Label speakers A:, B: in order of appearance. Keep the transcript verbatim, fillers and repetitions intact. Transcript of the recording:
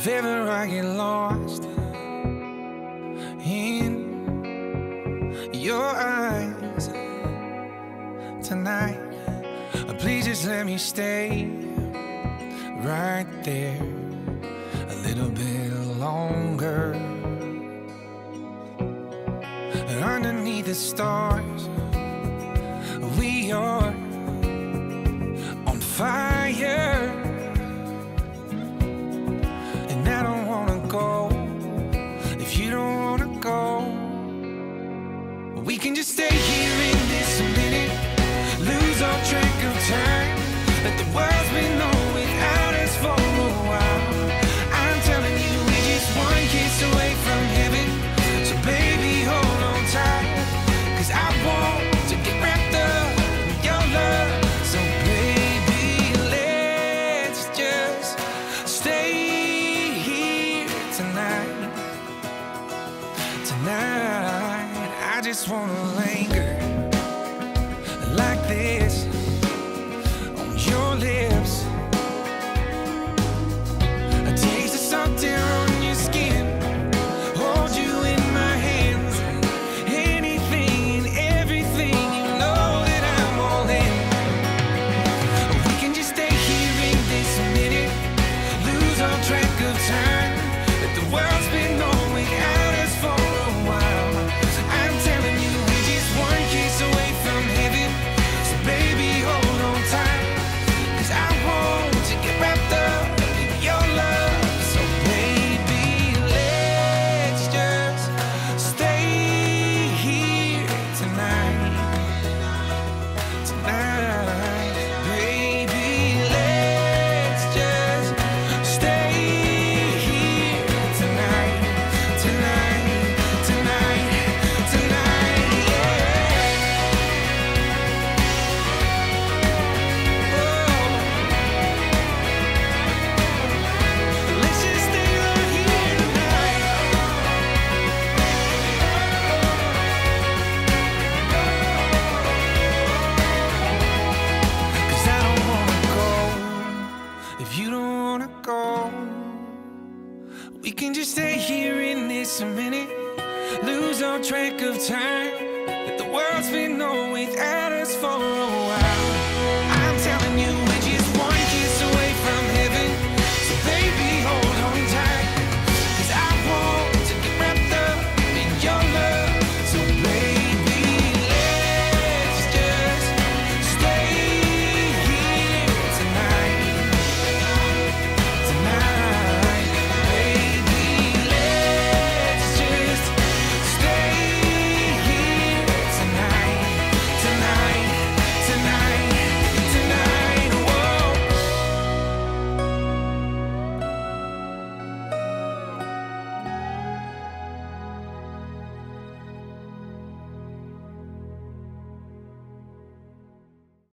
A: If ever I get lost in your eyes tonight, please just let me stay right there a little bit longer. Underneath the stars, we are on fire, and I don't wanna go if you don't wanna go. We can just stay here in this minute, lose all track of time. Let the world's been on without us for a while. I'm telling you, we're just one kiss away from heaven. So baby, hold on tight, 'cause I want to get wrapped up in your love. So baby, let's just stay here tonight. Tonight, I just wanna linger like this